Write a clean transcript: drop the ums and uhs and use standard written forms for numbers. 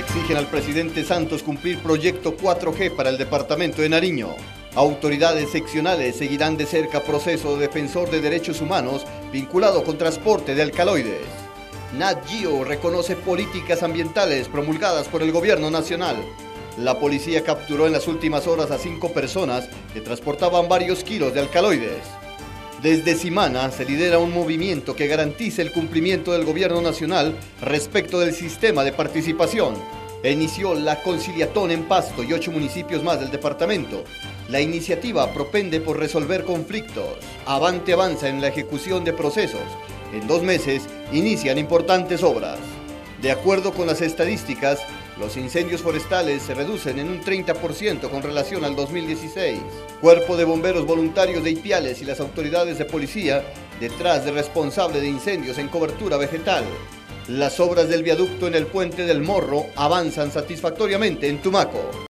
Exigen al presidente Santos cumplir proyecto 4G para el departamento de Nariño. Autoridades seccionales seguirán de cerca proceso de defensor de derechos humanos vinculado con transporte de alcaloides. Nat Geo reconoce políticas ambientales promulgadas por el gobierno nacional. La policía capturó en las últimas horas a 5 personas que transportaban varios kilos de alcaloides. Desde Simana se lidera un movimiento que garantice el cumplimiento del gobierno nacional respecto del sistema de participación. Inició la conciliatón en Pasto y 8 municipios más del departamento. La iniciativa propende por resolver conflictos. Avante avanza en la ejecución de procesos. En 2 meses inician importantes obras. De acuerdo con las estadísticas, los incendios forestales se reducen en un 30% con relación al 2016. Cuerpo de Bomberos Voluntarios de Ipiales y las autoridades de policía detrás del responsable de incendios en cobertura vegetal. Las obras del viaducto en el Puente del Morro avanzan satisfactoriamente en Tumaco.